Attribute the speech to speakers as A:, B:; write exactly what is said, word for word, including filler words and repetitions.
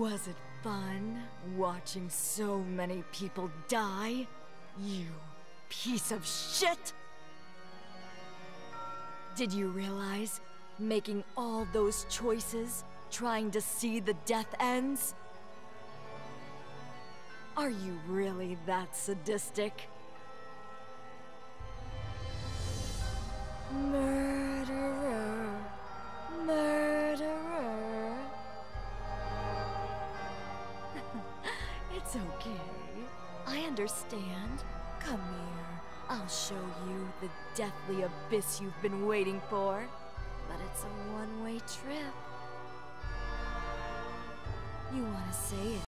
A: Was it fun watching so many people die? You piece of shit! Did you realize making all those choices, trying to see the death ends? Are you really that sadistic? Murderer, murderer. It's okay. I understand. Come here. I'll show you the deathly abyss you've been waiting for. But it's a one-way trip. You want to say it?